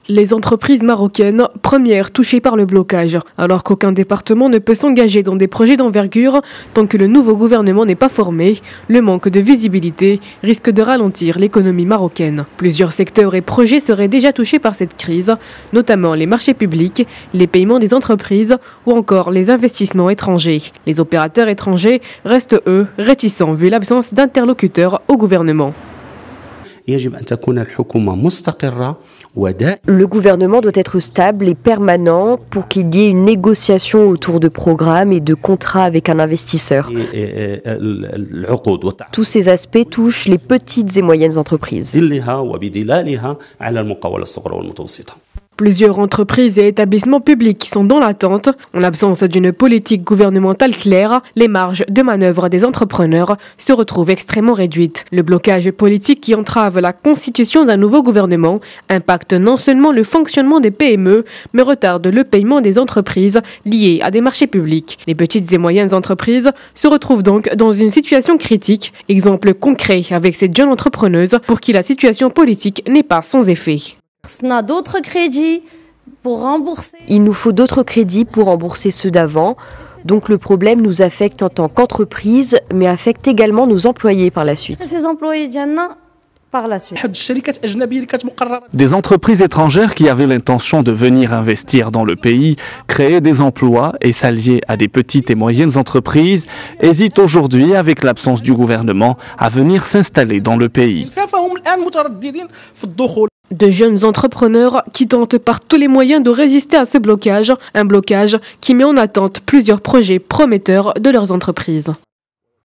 Les entreprises marocaines, premières touchées par le blocage, alors qu'aucun département ne peut s'engager dans des projets d'envergure tant que le nouveau gouvernement n'est pas formé, le manque de visibilité risque de ralentir l'économie marocaine. Plusieurs secteurs et projets seraient déjà touchés par cette crise, notamment les marchés publics, les paiements des entreprises ou encore les investissements étrangers. Les opérateurs étrangers restent, eux, réticents vu l'absence d'interlocuteurs au gouvernement. Le gouvernement doit être stable et permanent pour qu'il y ait une négociation autour de programmes et de contrats avec un investisseur. Tous ces aspects touchent les petites et moyennes entreprises. Plusieurs entreprises et établissements publics sont dans l'attente. En l'absence d'une politique gouvernementale claire, les marges de manœuvre des entrepreneurs se retrouvent extrêmement réduites. Le blocage politique qui entrave la constitution d'un nouveau gouvernement impacte non seulement le fonctionnement des PME, mais retarde le paiement des entreprises liées à des marchés publics. Les petites et moyennes entreprises se retrouvent donc dans une situation critique. Exemple concret avec cette jeune entrepreneuse pour qui la situation politique n'est pas sans effet. On a d'autres crédits pour rembourser. Il nous faut d'autres crédits pour rembourser ceux d'avant. Donc le problème nous affecte en tant qu'entreprise, mais affecte également nos employés par la suite. Ces employés par la suite. Des entreprises étrangères qui avaient l'intention de venir investir dans le pays, créer des emplois et s'allier à des petites et moyennes entreprises, hésitent aujourd'hui, avec l'absence du gouvernement, à venir s'installer dans le pays. De jeunes entrepreneurs qui tentent par tous les moyens de résister à ce blocage, un blocage qui met en attente plusieurs projets prometteurs de leurs entreprises.